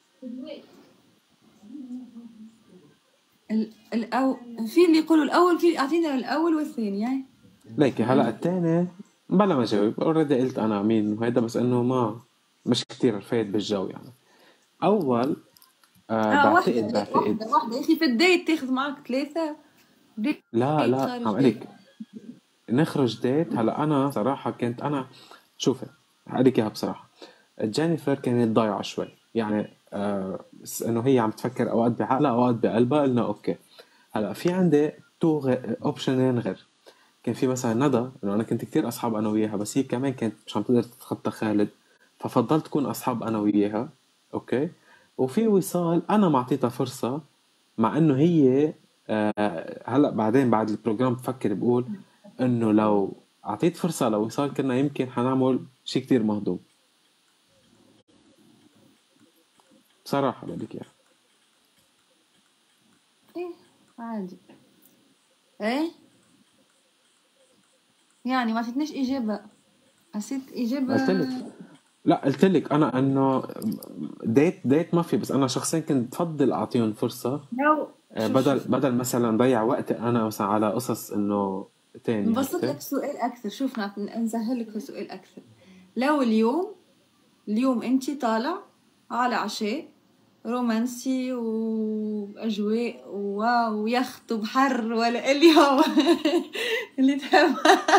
[SPEAKER 1] في اللي يقولوا الاول، في اعطينا الاول والثاني يعني.
[SPEAKER 2] ليكي هلا الثاني بلا ما جاوب، اوريدي قلت انا مين وهيدا، بس انه ما مش كتير فايت بالجو يعني. اول بعتقد
[SPEAKER 1] واحده يا اخي، في الديت تاخذ معك 3
[SPEAKER 2] لا
[SPEAKER 1] ديت
[SPEAKER 2] لا
[SPEAKER 1] خارج
[SPEAKER 2] عم
[SPEAKER 1] ديت.
[SPEAKER 2] قلك نخرج ديت. هلا انا صراحه كنت انا شوفي هقولك اياها بصراحه، جينيفر كانت ضايعه شوي يعني. بس انه هي عم تفكر اوقات بعقلها اوقات بقلبها. قلنا اوكي، هلا في عندي اوبشنين غير. كان في مثلا ندى، انه انا كنت كتير اصحاب انا وياها، بس هي كمان كانت مش عم تقدر تتخطى خالد، ففضلت تكون اصحاب انا وياها. اوكي. وفي وصال انا ما اعطيتها فرصه، مع انه هي هلا بعدين بعد البروجرام بفكر بقول انه لو اعطيت فرصه لوصال كنا يمكن حنعمل شيء كتير مهضوم بصراحه. بدك اياها
[SPEAKER 1] ايه عادي. ايه يعني ما عطيتنيش اجابه، حسيت اجابه.
[SPEAKER 2] قلت لك. لا قلت لك انا انه ديت ما في، بس انا شخصيا كنت بفضل اعطيهم فرصه.
[SPEAKER 1] لو
[SPEAKER 2] بدل مثلا ضيع وقت انا مثلا على قصص انه تاني،
[SPEAKER 1] نبسط
[SPEAKER 2] عرفتي.
[SPEAKER 1] لك سؤال اكثر، شوف نسهل لك سؤال اكثر. لو اليوم انت طالع على عشاء رومانسي واجواء واو، ويخت وبحر، ولا اليوم اللي تحب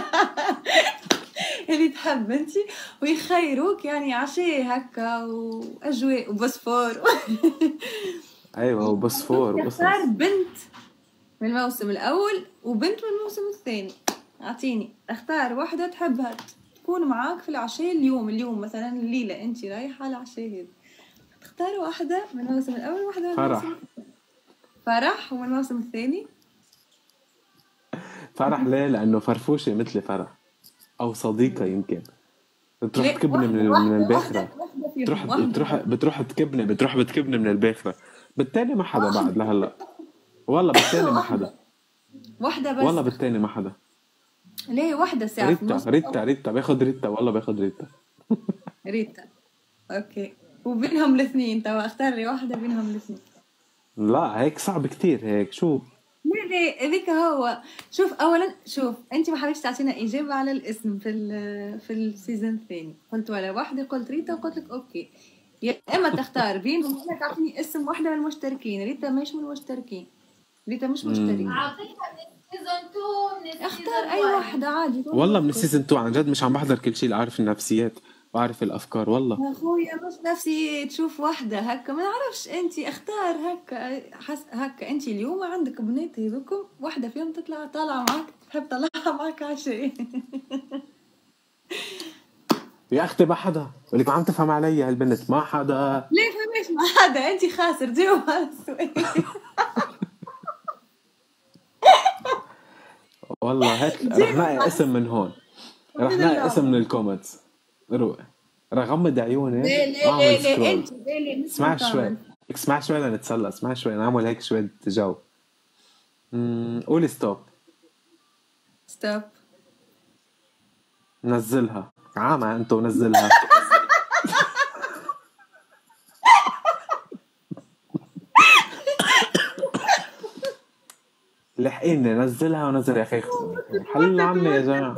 [SPEAKER 1] اللي تحب انت، ويخيروك يعني عشاء هكا واجواء وبسفور
[SPEAKER 2] ايوه وبوسفور
[SPEAKER 1] تختار
[SPEAKER 2] وقصص.
[SPEAKER 1] بنت من الموسم الاول وبنت من الموسم الثاني. اعطيني، اختار واحدة تحبها تكون معاك في العشاء اليوم مثلا الليلة انت رايحة على العشاء هذا، تختار واحدة من الموسم الاول وواحدة من
[SPEAKER 2] فرح.
[SPEAKER 1] الموسم فرح. ومن الموسم الثاني
[SPEAKER 2] فرح ليه؟ لانه فرفوشه مثل فرح، او صديقه يمكن. بتروح
[SPEAKER 1] لا،
[SPEAKER 2] تكبني
[SPEAKER 1] واحدة
[SPEAKER 2] من
[SPEAKER 1] واحدة
[SPEAKER 2] الباخره.
[SPEAKER 1] واحدة فيهم، واحدة بس.
[SPEAKER 2] بتروح بتكبني من الباخره. بالتالي ما حدا بعد لهلا. والله بالتالي ما حدا.
[SPEAKER 1] واحدة بس.
[SPEAKER 2] والله بالتالي ما حدا.
[SPEAKER 1] ليه واحدة ساعة في النص؟
[SPEAKER 2] ريتا باخد ريتا، والله باخد ريتا.
[SPEAKER 1] ريتا. اوكي، وبينهم الاثنين توا اختار لي واحدة بينهم الاثنين.
[SPEAKER 2] لا هيك صعب كتير هيك. شو
[SPEAKER 1] ليه ذيك هو. شوف اولا، شوف انت ما حبيتش تعطينا اجابه على الاسم في السيزون الثاني، قلت ولا واحده، قلت ريتا، وقلت لك اوكي، يا اما تختار بينهم ولا تعطيني اسم واحده من المشتركين. ريتا مش من المشتركين، ريتا مش مشترك.
[SPEAKER 3] اعطيها من السيزون 2 من
[SPEAKER 1] اختار اي واحده عادي.
[SPEAKER 2] والله من السيزون 2 عن جد مش عم بحضر كل شيء، عارف النفسيات وعارف الافكار. والله
[SPEAKER 1] يا اخويا مش نفسي تشوف واحده هكا، ما نعرفش انت اختار هكا. هكا انت اليوم عندك بنات هذوكم، واحده فيهم طالعه معك، تحب طلعها معك عشاء.
[SPEAKER 2] يا اختي ما حدا، ولك ما عم تفهم علي هالبنت، ما حدا.
[SPEAKER 1] ليه فهمش مع حدا؟ انت خاسر جاوب على السؤال.
[SPEAKER 2] والله هيك رح نلاقي اسم من هون، رح نلاقي اسم من الكومنتس. روح رح غمض عيوني واعمل سكرول.
[SPEAKER 1] انت ليه
[SPEAKER 2] اسمع شوي لنتسلى، اسمع شوي نعمل هيك شوية جو. قولي ستوب.
[SPEAKER 1] ستوب.
[SPEAKER 2] نزلها عامة انتو نزلها. لحقيني نزلها ونزل يا اخي حل عني يا جماعة.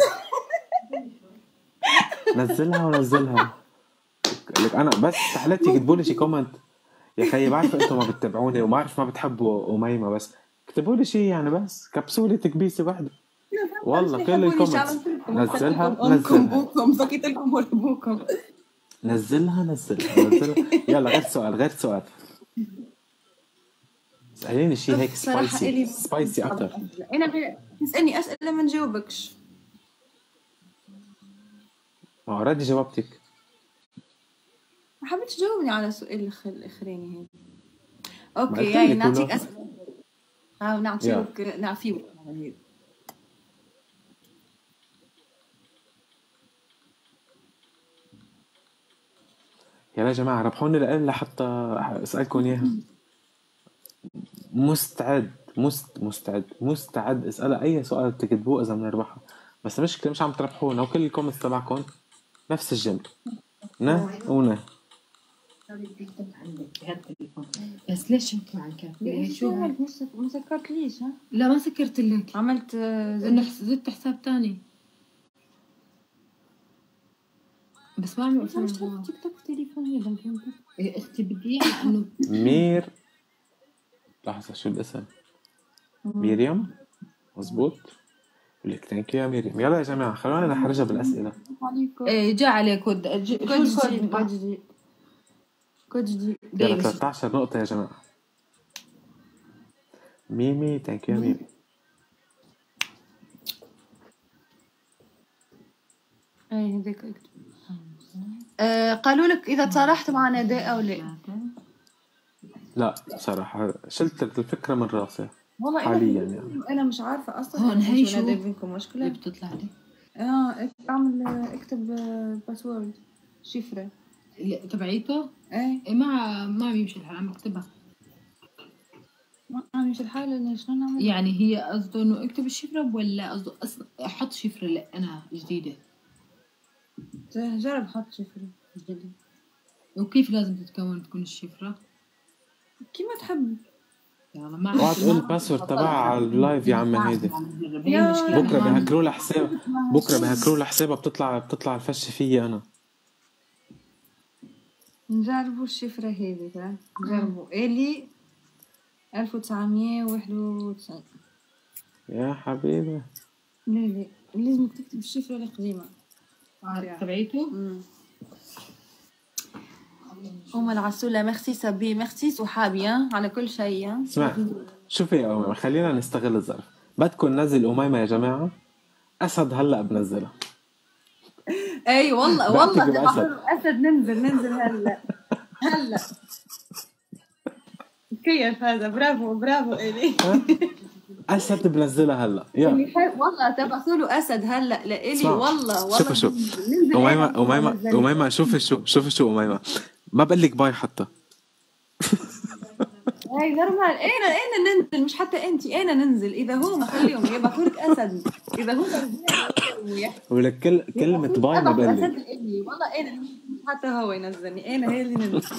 [SPEAKER 2] نزلها ونزلها لك انا بس سحلتي كتبوا لي شي كومنت يا خيي. بعرف انتم ما بتتابعوني وما بعرف ما بتحبوا أميمة بس اكتبوا لي شي يعني بس كبسوا لي تكبيسة واحدة والله كل الكومنت. نزلها
[SPEAKER 1] بكيت لكم ولبوكم.
[SPEAKER 2] نزلها يلا غير سؤال اسأليني شي هيك سبايسي أكتر.
[SPEAKER 1] أنا تسألني أسئلة ما نجاوبكش.
[SPEAKER 2] ما أوريدي جاوبتك.
[SPEAKER 1] ما حبيتش تجاوبني على السؤال الأخراني هذا. أوكي يعني نعطيك أسئلة. نعطيك
[SPEAKER 2] يا جماعة ربحوني لأقل لحتى أسألكم إياها. مستعد اسألها أي سؤال تكتبوه إذا بنربحها. بس مشكلة مش عم تربحونا وكل الكومنتس تبعكم نفس الجملة ونا.
[SPEAKER 4] بس ليش انتوا عن كافي؟
[SPEAKER 1] شو ما سكرت ليش؟ ها
[SPEAKER 4] لا ما سكرت لك،
[SPEAKER 1] عملت
[SPEAKER 4] زدت حساب تاني بس ما عم يوصل
[SPEAKER 1] تيك توك تليفوني هذا فهمت.
[SPEAKER 4] اختي بدي اياها انه
[SPEAKER 2] مير لحظة شو الاسم؟ ميريام مزبوط. لك ثانك يو يا ميريام. يلا يا جماعة خلونا نحرجها بالأسئلة.
[SPEAKER 4] جاء عليك كود
[SPEAKER 1] جديد
[SPEAKER 2] 13 نقطة يا جماعة. ميمي ثانك يو يا ميمي.
[SPEAKER 1] هذيك قالوا لك إذا تصارحت مع نداء أو لا؟
[SPEAKER 2] لا بصراحة شلت الفكرة من راسي
[SPEAKER 1] والله
[SPEAKER 2] حاليا يعني.
[SPEAKER 1] أنا مش عارفة أصلا.
[SPEAKER 4] هون هي شو
[SPEAKER 1] نداء بينكم مشكلة
[SPEAKER 4] بتطلع لي.
[SPEAKER 1] اكتب باسورد شفرة
[SPEAKER 4] تبعيته. ما عم يمشي الحال. عم اكتبها
[SPEAKER 1] ما عم يمشي الحال. ليش شلون نعمل؟
[SPEAKER 4] يعني هي قصده انه اكتب الشفرة ولا قصده احط شفرة لا انا جديدة؟
[SPEAKER 1] جرب حط شفرة جديدة.
[SPEAKER 4] وكيف لازم تكون الشفرة؟
[SPEAKER 1] كيف ما تحب.
[SPEAKER 4] يلا ما
[SPEAKER 2] اوعى تقول الباسورد تبعها على اللايف يا عمي. هيدي بكره بهكروا لها حساب. بتطلع الفش فيي انا.
[SPEAKER 1] نجربوا الشفرة هذه. نجربوا إلي 1991
[SPEAKER 2] يا حبيبي.
[SPEAKER 1] لا لازم تكتب الشفرة القديمة
[SPEAKER 4] تبعيته.
[SPEAKER 1] أم العسولة ميرسي سابي ميرسي صحابي على كل شيء.
[SPEAKER 2] اسمع شوفي يا أميمة خلينا نستغل الظرف. بدكم ننزل أميمة يا جماعة. أسد هلأ بنزلها.
[SPEAKER 1] أي والله أسد ننزل هلأ كيف هذا. برافو إلي.
[SPEAKER 2] أسد بنزلها هلأ.
[SPEAKER 1] والله تبعثوا له أسد هلأ لإلي. والله
[SPEAKER 2] شوف أميمة شوفي شو أميمة ما بقلك باي حتى.
[SPEAKER 1] هاي نورمال. أين ننزل؟ مش حتى أنت أين ننزل؟ إذا هو ما خليهم يبعثوا لك أسد. إذا هو
[SPEAKER 2] ولك كلمة باي ما بقلك.
[SPEAKER 1] أسد إلي والله أين حتى هو ينزلني. أين هي اللي ننزل.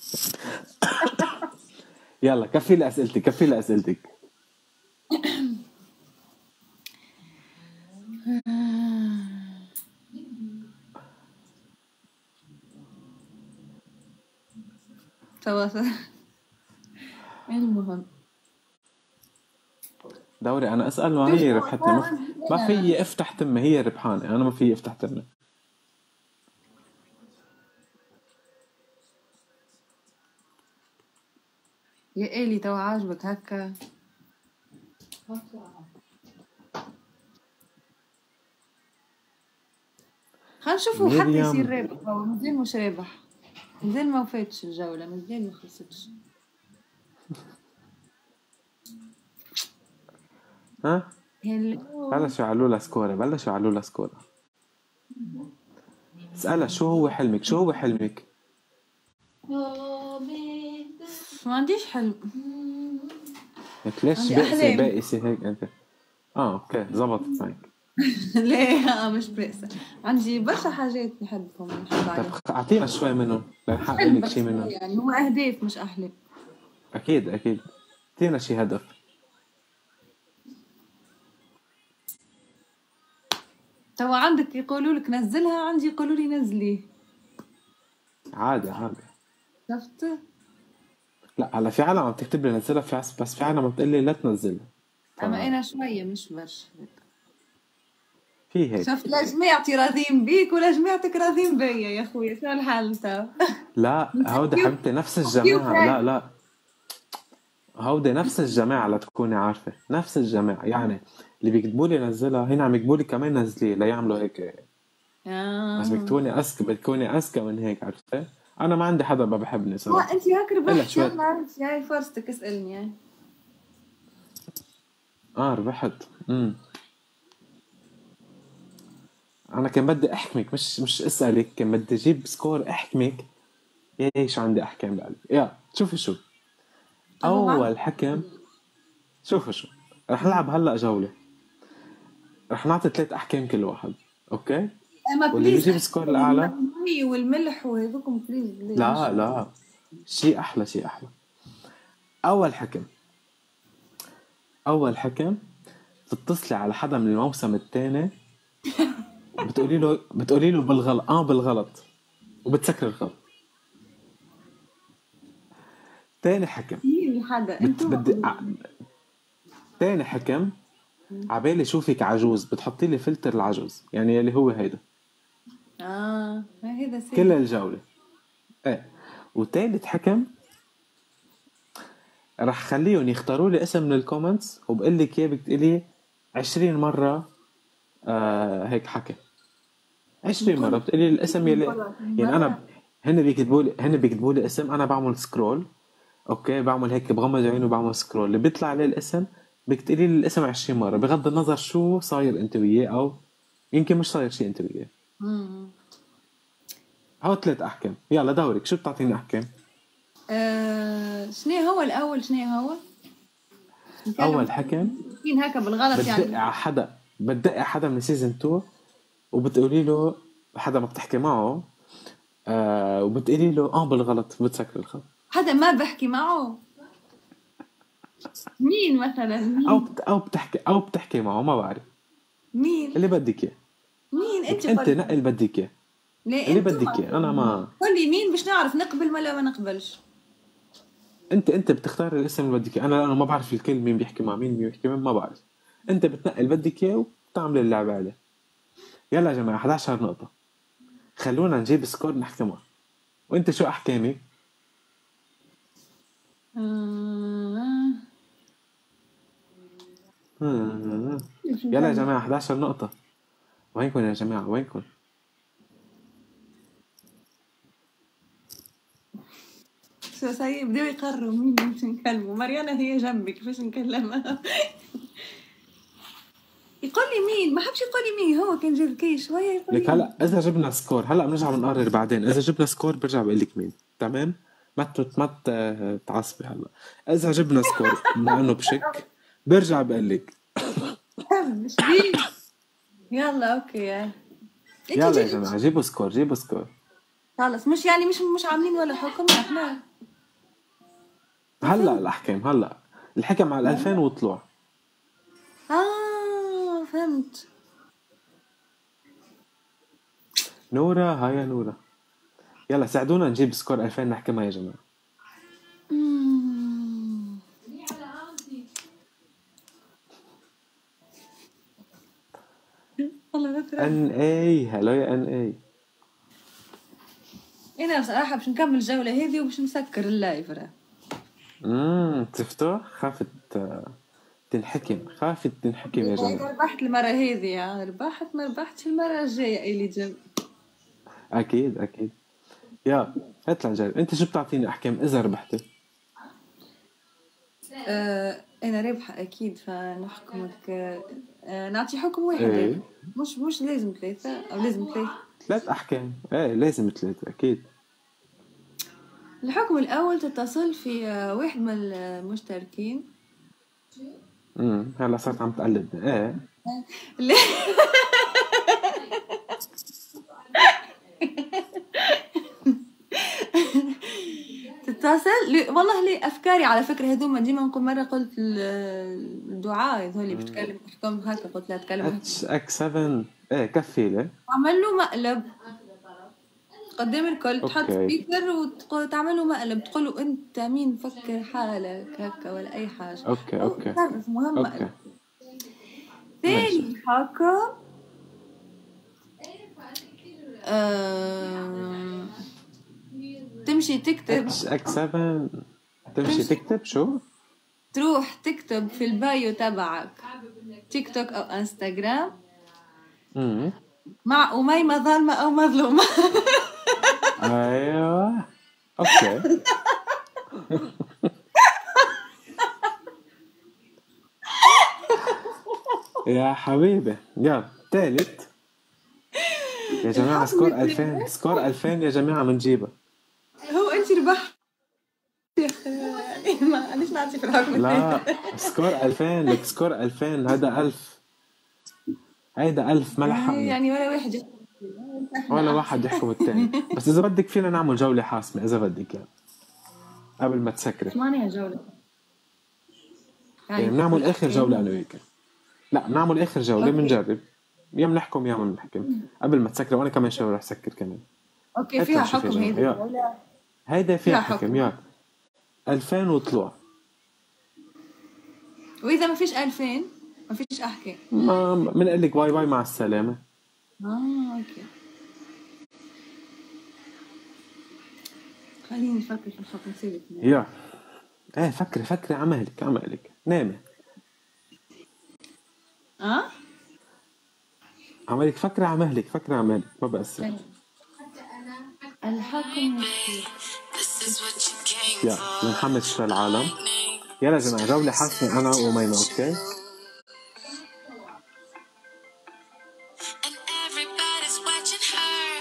[SPEAKER 2] يلا كفي لي أسئلتك. المهم دوري انا اسال ما هي ربحتني. ما في افتح تمي. هي ربحانه. انا ما في افتح تمي.
[SPEAKER 1] يا إلي تو عاجبك هكا. خلينا نشوفوا حتى يصير رابح. هو مازال مش رابح. مازال ما وفاتش الجولة. مازال ما خلصتش.
[SPEAKER 2] ها بلشوا يعلوا لها سكورة. اسألها شو هو حلمك.
[SPEAKER 1] ما عنديش حلم.
[SPEAKER 2] هيك ليش
[SPEAKER 1] عندي
[SPEAKER 2] بائسة
[SPEAKER 1] أحلام.
[SPEAKER 2] بائسة هيك أنت؟ اوكي زبطت معك.
[SPEAKER 1] ليه مش بائسة، عندي برشا حاجات نحبهم نحب
[SPEAKER 2] طب
[SPEAKER 1] عليهم.
[SPEAKER 2] اعطينا شوي منهم لنحقق
[SPEAKER 1] حلم
[SPEAKER 2] لك
[SPEAKER 1] بس
[SPEAKER 2] شيء منهم.
[SPEAKER 1] يعني هو أهداف مش أحلام.
[SPEAKER 2] اكيد اكيد، اعطينا شيء هدف.
[SPEAKER 1] توا عندك يقولوا لك نزلها، عندي يقولوا لي نزلي.
[SPEAKER 2] عادي عادي.
[SPEAKER 1] شفت؟
[SPEAKER 2] لا هلا في عالم عم تكتب لي نزلها، بس في عالم عم تقول لي لا تنزلها.
[SPEAKER 1] أما أنا شوية مش برشا.
[SPEAKER 2] في هيك.
[SPEAKER 1] شفت لا جماعتي راضين بيك ولا جماعتك راضين بيا يا خويا، شو الحال توا؟
[SPEAKER 2] لا هودي حبيبتي نفس الجماعة، لا لا هودي نفس الجماعة لتكوني عارفة، نفس الجماعة يعني اللي بيكتبوا لي نزلها هنا عم يكتبوا لي كمان نزليه ليعملوا هيك. بس بتكوني أذكى من هيك، عرفتي؟ أنا ما عندي حدا ما بحبني صراحة.
[SPEAKER 1] أنت هاك
[SPEAKER 2] إلا
[SPEAKER 1] ربحت،
[SPEAKER 2] شوي.
[SPEAKER 1] يلا عرفت هاي فرصتك اسألني يعني.
[SPEAKER 2] ربحت. أنا كان بدي أحكمك، مش أسألك، كان بدي أجيب سكور أحكمك. إيش عندي أحكام بقلبي. يا شوفي أول حكم. شوفي رح نلعب هلأ جولة، رح نعطي 3 أحكام كل واحد، أوكي؟
[SPEAKER 1] أما
[SPEAKER 2] واللي
[SPEAKER 1] بليز
[SPEAKER 2] بيجيب سكور الأعلى.
[SPEAKER 1] المي والملح وهذوكم بليز.
[SPEAKER 2] لا شيء أحلى. أول حكم تتصلي على حدا من الموسم الثاني بتقولي له بالغلط وبتسكر الخط. تاني حكم
[SPEAKER 1] مين حدا انتوا؟
[SPEAKER 2] تاني حكم عبالي شوفك عجوز بتحطي لي فلتر العجوز، يعني اللي هو هيدا
[SPEAKER 1] هيدا سهل
[SPEAKER 2] كل الجولة. وتالت حكم رح خليهم يختاروا لي اسم من الكومنتس وبقول لك اياه بتقولي 20 مرة هيك حكي 20 مرة بتقولي الاسم يلي يعني أنا هن بيكتبوا لي اسم، أنا بعمل سكرول، أوكي بعمل هيك بغمض عيني وبعمل سكرول، اللي بيطلع عليه الاسم بتقولي لي الاسم 20 مرة بغض النظر شو صاير أنت وياه أو يمكن مش صاير شيء أنت وياه. هو 3 أحكام. يلا دورك، شو بتعطيني أحكام؟
[SPEAKER 1] شنو هو الأول؟ شنو هو؟
[SPEAKER 2] أول حكم
[SPEAKER 1] مين هكا بالغلط يعني؟
[SPEAKER 2] بتدقي حدا من سيزن 2 وبتقولي له حدا ما بتحكي معه وبتقولي له بالغلط بتسكر الخط.
[SPEAKER 1] حدا ما بحكي معه؟ مين مثلا؟ مين؟
[SPEAKER 2] او بتحكي معه ما بعرف.
[SPEAKER 1] مين
[SPEAKER 2] اللي بدك اياه.
[SPEAKER 1] مين
[SPEAKER 2] انت نقي اللي بدك اياه. اللي بدك اياه. انا ما
[SPEAKER 1] قولي مين باش نعرف نقبل ولا ما نقبلش.
[SPEAKER 2] انت بتختار الاسم اللي بدك اياه. انا ما بعرف الكل مين بيحكي مع مين بيحكي مين، ما بعرف. انت بتنقي اللي بدك اياه وبتعمل اللعبه عليه. يلا يا جماعه 11 نقطه، خلونا نجيب سكور نحكمها. وانت شو احكامي؟ يلا يا جماعه 11 نقطه. وينكم يا جماعه وينكم؟
[SPEAKER 1] شو ساي بدو يقرروا مين باش نكلمه. مريانا هي جنبك كيفاش نكلمها؟ يقول لي مين، ما حبش يقول لي مين. هو كان جاب كي شويه يقول لي
[SPEAKER 2] لك هلا اذا جبنا سكور هلا بنرجع بنقرر بعدين. اذا جبنا سكور برجع بقول لك مين. تمام ما تعصبي. هلا اذا جبنا سكور مع انه بشك برجع بقول لك.
[SPEAKER 1] مش بيه. يلا اوكي
[SPEAKER 2] يلا يا جماعه جيبوا سكور.
[SPEAKER 1] خلص مش يعني مش عاملين ولا حكم احنا.
[SPEAKER 2] هلا الاحكام هلا الحكم على 2000 وطلوع.
[SPEAKER 1] فهمت.
[SPEAKER 2] نورا هاي يا نورا، يلا ساعدونا نجيب سكور 2000 نحكمها يا جماعه. NA هلو يا NA.
[SPEAKER 1] انا بصراحه باش نكمل الجوله هذه وباش نسكر اللايف راه.
[SPEAKER 2] تفتح خافت تنحكم يا جماعه.
[SPEAKER 1] ربحت المره هذه ربحت، ما ربحتش المره الجايه اللي جاب.
[SPEAKER 2] اكيد يا اطلع جرب. انت شو بتعطيني احكام اذا ربحتي؟
[SPEAKER 1] انا رابحه اكيد فنحكمك. نعطي حكم واحد. مش لازم 3 او لازم
[SPEAKER 2] 3 احكام. لازم 3 اكيد.
[SPEAKER 1] الحكم الاول تتصل في واحد من المشتركين
[SPEAKER 2] هلا صارت عم تقلدني. ايه
[SPEAKER 1] ليه؟ تتصل والله لي افكاري على فكره هذوما ديما نقول مره قلت الدعاء هذول بتكلم احكام هكا قلت لا اتكلم
[SPEAKER 2] اتش اكس 7 ايه كفيله.
[SPEAKER 1] عمل له مقلب قدام الكل تحط
[SPEAKER 2] أوكي.
[SPEAKER 1] سبيكر وتعمل له مقلب تقول له انت مين فكر حالك هكا ولا اي حاجه.
[SPEAKER 2] اوكي
[SPEAKER 1] تعرف مهم
[SPEAKER 2] اوكي
[SPEAKER 1] مقلب. ثاني حاجه تمشي تكتب
[SPEAKER 2] اتش اكس 7 تمشي تكتب شو؟
[SPEAKER 1] تروح تكتب في البايو تبعك تيك توك او انستغرام مع أميمة ظالمة او مظلومة.
[SPEAKER 2] ايوه اوكي. يا حبيبي يلا ثالث يا جماعه. سكور 2000 سكور 2000 يا جماعه بنجيبها.
[SPEAKER 1] هو انت ربحت يعني ما ليش نعطي في الحكم.
[SPEAKER 2] لا سكور 2000 لك سكور 2000 هذا 1000 هيدا 1000 ما لحقنا
[SPEAKER 1] يعني ولا واحد
[SPEAKER 2] ولا واحد يحكم الثاني. بس اذا بدك فينا نعمل جوله حاسمه اذا بدك يعني قبل ما تسكري.
[SPEAKER 1] ثمانية جولة
[SPEAKER 2] يعني بنعمل اخر جوله انا وياك. لا بنعمل اخر جوله بنجرب يا بنحكم يا ما بنحكم قبل ما تسكري. وانا كمان شوي رح سكر كمان.
[SPEAKER 1] اوكي فيها حكم
[SPEAKER 2] هيدا فيها حكم يلا 2000 وطلوع.
[SPEAKER 1] واذا ما فيش 2000 ما فيش احكي.
[SPEAKER 2] ما بنقول لك باي باي مع السلامه.
[SPEAKER 1] اوكي خليني نفكر في الحكم سيبك.
[SPEAKER 2] يا ايه فكري عمالك نامي. عمالك فكري عمالك ما بأسر.
[SPEAKER 1] الحكم
[SPEAKER 2] يا بنحمس العالم. يلا جماعة جولة حاسمة أنا وأميمة. أوكي
[SPEAKER 5] And everybody's watching her.